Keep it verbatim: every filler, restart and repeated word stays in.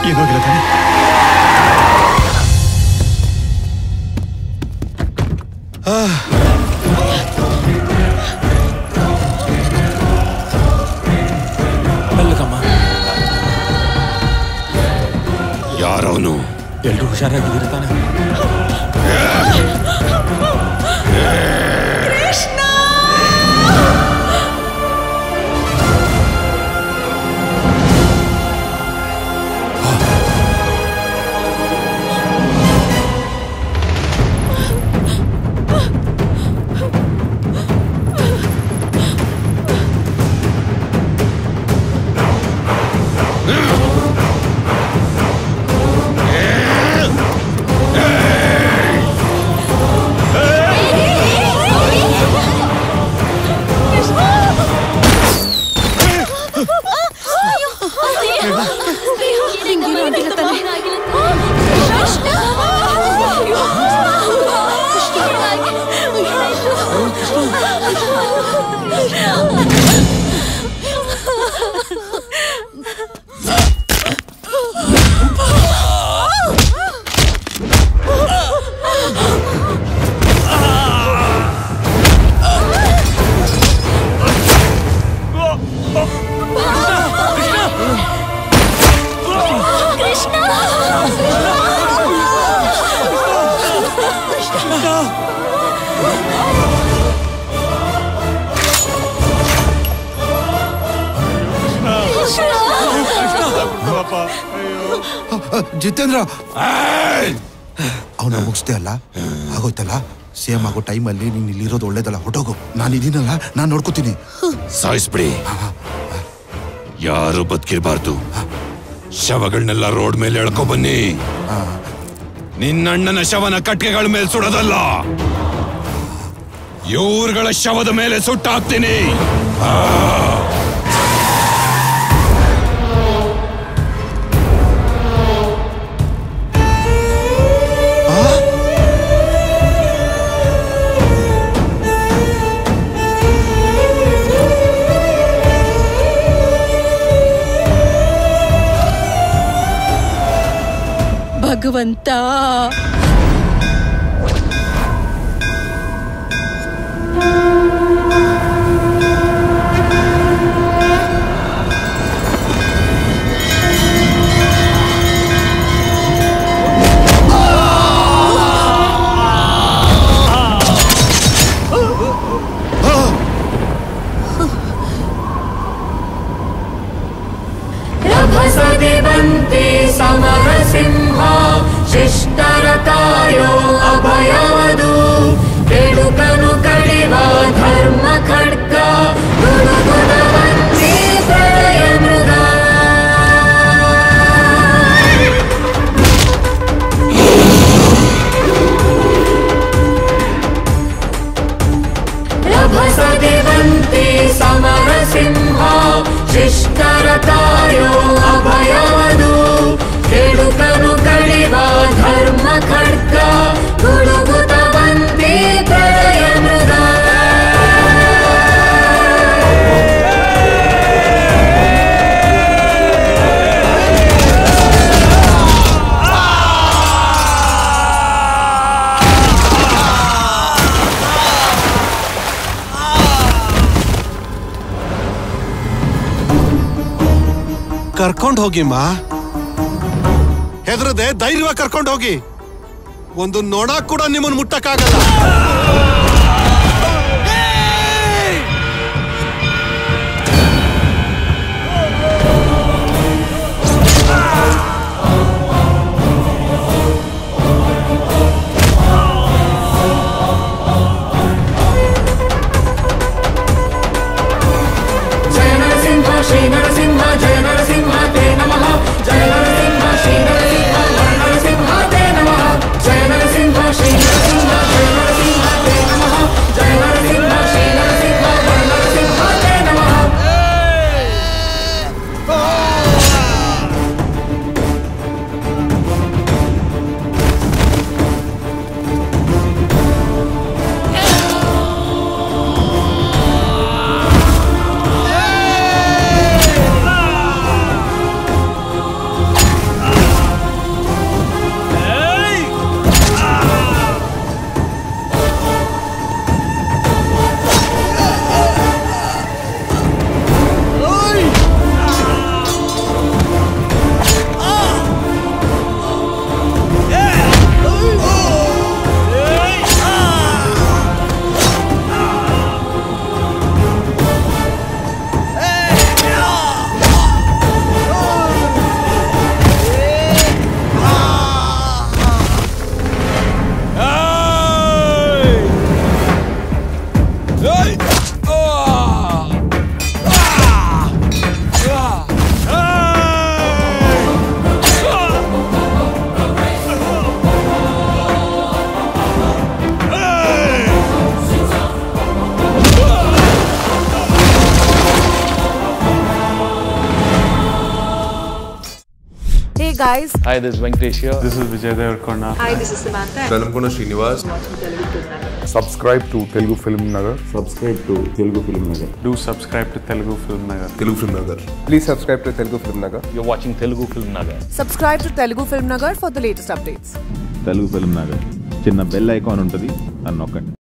ಏನೋಗಿಲ್ಲ ತಾನೆ? ಯಾರವನು? ಎಲ್ರೂ ಹುಷಾರಾಗಿದ್ದೀರ ತಾನೆ? ಜಿತೇಂದ್ರ, ಅವನ ಮುಗಿಸ್ದೆ ಅಲ್ಲ, ಆಗೋಯ್ತಲ್ಲ. ಸೇಮ್ ಆಗೋ ಟೈಮಲ್ಲಿ ನೀನ್ ಇಲ್ಲಿರೋದು ಒಳ್ಳೇದಲ್ಲ. ಹೊಟ್ಟೋಗು, ನಾನು ಇದೀನಲ್ಲ, ನಾನ್ ನೋಡ್ಕೋತೀನಿ. ಸಾಯಿಸ್ಬಿಡಿ, ಯಾರು ಬದುಕಿರ್ಬಾರ್ದು. ಶವಗಳನ್ನೆಲ್ಲ ರೋಡ್ ಮೇಲೆ ಎಳ್ಕೊ ಬನ್ನಿ. ನಿನ್ನಣ್ಣನ ಶವನ ಕಟ್ಟಿಗೆಗಳ ಮೇಲೆ ಸುಡೋದಲ್ಲ, ಇವ್ರುಗಳ ಶವದ ಮೇಲೆ ಸುಟ್ಟಾಕ್ತೀನಿ. ಭಗವಂತ, ರಭಸದಿವಂತೆ ಸಮರಸಿಂಹ ಶಿಷ್ಟರತಾಯೋ ಅಭಯವದು ಕೆಡುಕನು ಕಡಿವ ಧರ್ಮ ಖಡ್ಗ ಗುರುಗುಣವಂತೆ ಪ್ರಳಯ ಮೃಗ ರಭಸದಿವಂತೆ ಸಮರಸಿಂಹ ಶಿಷ್ಟರತಾಯೋ ಅಭಯವದು ಕೆಡುಕನು ಕಡಿವ ಧರ್ಮ ಖಡ್ಗ ಗುಡುಗುತ್ತವಂತೆ ಪ್ರಳಯ ಮೃಗ ಕರ್ಕೊಂಡು ಹೋಗಿ ಮಾ, ಹೆದರದೆ ಧೈರ್ಯವಾಗಿ ಕರ್ಕೊಂಡು ಹೋಗಿ. ಒಂದು ನೋಡ ಕೂಡ ನಿಮ್ಮನ್ನು ಮುಟ್ಟಕ್ಕಾಗಲ್ಲ. ಜಯ ನರಸಿಂಹ ಶ್ರೀ ನರಸಿಂಹ ಜಯ ನರಸಿಂಹ ತೇ ನಮಃ ಜಯ ನರಸಿಂಹ ಶ್ರೀ ನರಸಿಂಹ ನರಸಿಂಹ ತೇ ನಮಃ ಜಯ ನರಸಿಂಹ ಶ್ರೀ ನರಸಿಂಹ ಜಯ Narasimha guys. Hi, this is Venkatesh here. This is Vijay Devarkonda. Hi, this is Samantha. Velamkona Srinivas. Subscribe to Telugu Film Nagar. Subscribe to Telugu Film Nagar. Do subscribe to Telugu Film Nagar. Telugu Film Nagar. Please subscribe to Telugu Film Nagar. You're watching Telugu Film Nagar. Subscribe to Telugu Film Nagar for the latest updates. Telugu Film Nagar. చిన్న bell icon ఉంటుంది, అని నొక్కండి.